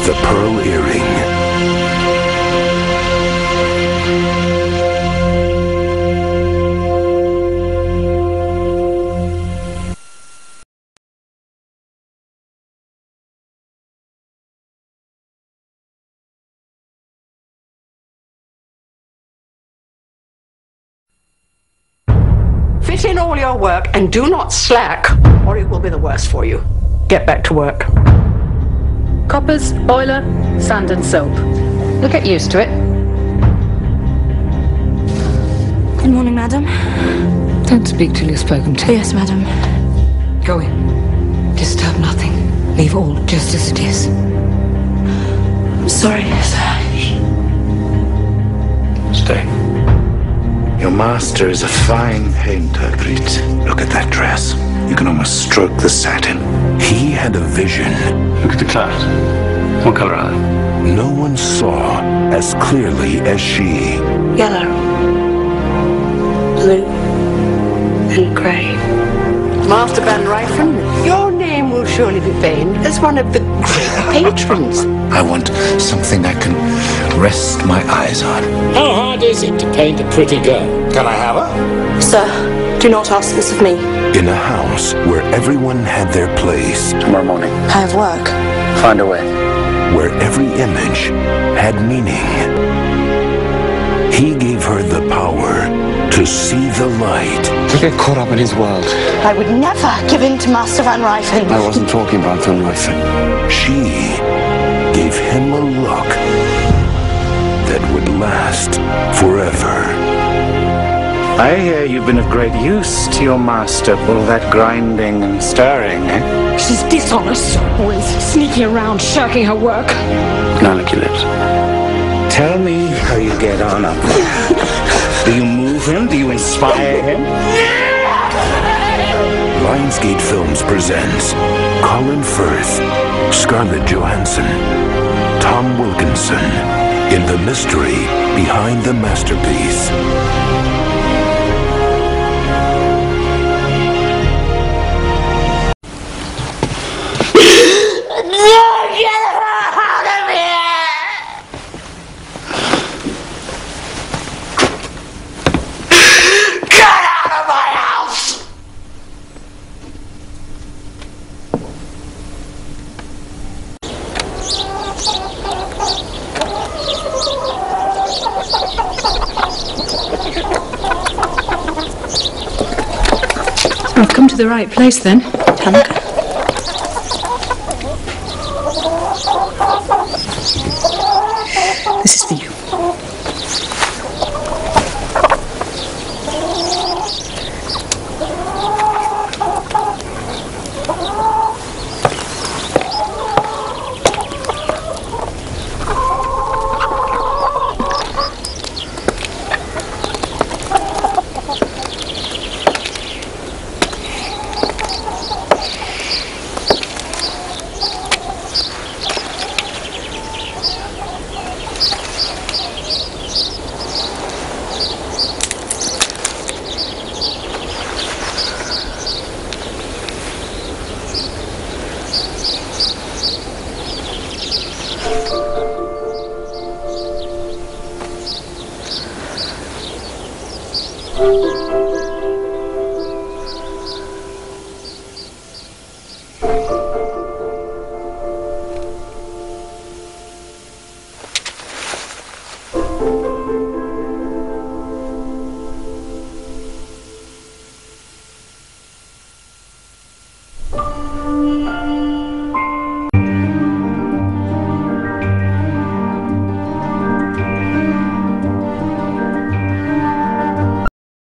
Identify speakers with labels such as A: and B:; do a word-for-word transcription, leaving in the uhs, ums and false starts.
A: The pearl earring.
B: Fit in all your work and do not slack, or it will be the worse for you. Get back to work.
C: Coppers, boiler, sand and soap. You'll get used to it.
D: Good morning, madam.
C: Don't speak till you're spoken to.
D: Yes, madam.
C: Go in. Disturb nothing. Leave all just as it is.
D: I'm sorry, sir.
E: Stay. Your master is a fine painter, Brit. Look at that dress. You can almost stroke the satin.
A: He had a vision.
F: Look at the clouds. What color are they?
A: No one saw as clearly as she.
D: Yellow, blue, and grey.
B: Master Van Ryfen, your name will surely be famed as one of the great patrons.
E: I want something I can rest my eyes on.
G: How hard is it to paint a pretty girl? Can I have her?
D: Sir, do not ask this of me.
A: In a house where everyone had their place.
F: Tomorrow morning.
D: I have work.
F: Find a way.
A: Where every image had meaning. He gave her the power to see the light.
F: To get caught up in his world.
D: I would never give in to Master Van Ryfen.
F: I wasn't talking about Van Ryfen.
A: She gave him a look that would last forever.
E: I hear you've been of great use to your master for all that grinding and stirring, eh?
C: She's dishonest. Always sneaking around, shirking her work.
F: Now lick your lips.
E: Tell me how you get on up there. Do you move him? Do you inspire him?
A: Lionsgate Films presents Colin Firth, Scarlett Johansson, Tom Wilkinson in the mystery behind the masterpiece.
C: I've come to the right place then.
D: Tanaka.